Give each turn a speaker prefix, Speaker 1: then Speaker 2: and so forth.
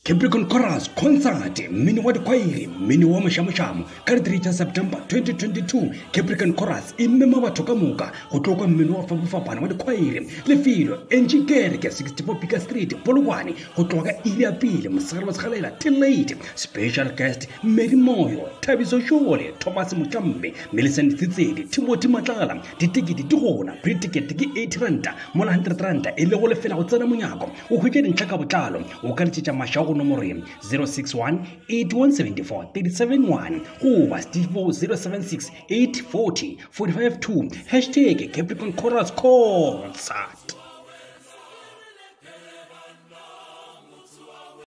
Speaker 1: Capricorn Chorus Concert, Mini wa Kwairi, Mini wa Mashamushamu, 3 September 2022. Capricorn Chorus, Imema wa Tokamuka, Hotoka Mini wa Fafapana wa Kwairi, Lefilo, Enjikerke, 64 Pika Street, Polwani, Hotoka Ilia Pili, Musarwas Halela, till late. Special guest, Mary Moyo, Tabiso Shole, Thomas Muchambe, Millicent Tizedi, Timothy Matala, Titiki Tuhona, Pretty Tiki 8 Ranta, 100 Ranta, Elewole Fela Utsana Munyako, Uhujan in Chakabutalo, Ukalicha Mashao Nomorim, 061 8174 371, who was Tivo 076 840 452, #Capricorn Chorus Concert.